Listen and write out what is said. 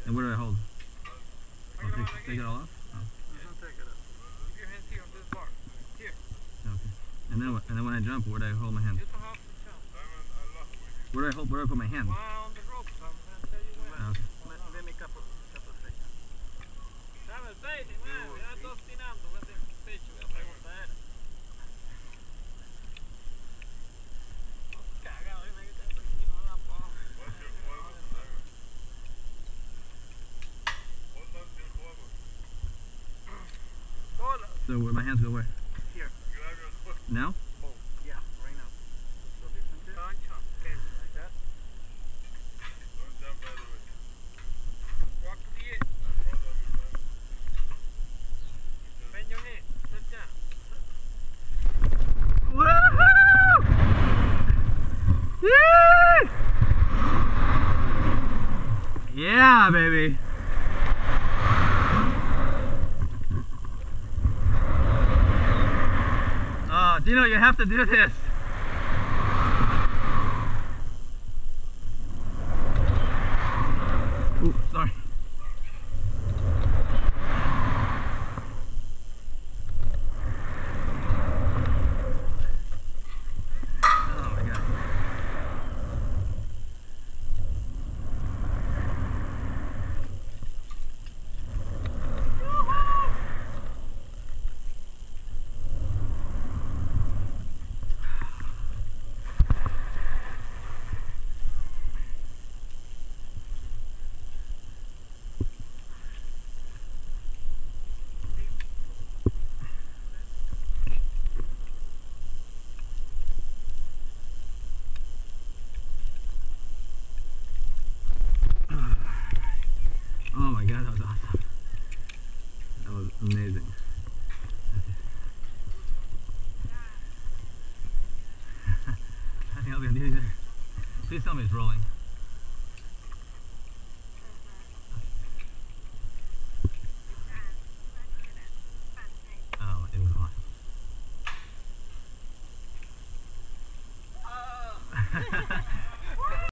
And where do I hold? Take it all off? Oh. Take it up. Keep your hands here on this bar. Here. Okay. And then when I jump, where do I hold my hand? You don't have to jump. Where do I put my hand? On the rope, I'm gonna tell you when. Okay. Let me couple seconds. Sabes, baby, man, ya estoy obstinando, vete al pecho, voy a preguntar. Cagado, dime que te estoy encima la paja. So where my hands go where? Here. Now? Oh, yeah, right now. So listen to like that. Walk to the edge. Bend your head. Sit down. Woohoo! Yay! Yeah, baby. Oh, Dino, you have to do this. Ooh, sorry. Oh my God. Oh my God, that was awesome. That was amazing. I think I'll be able to do this. Please tell me it's rolling.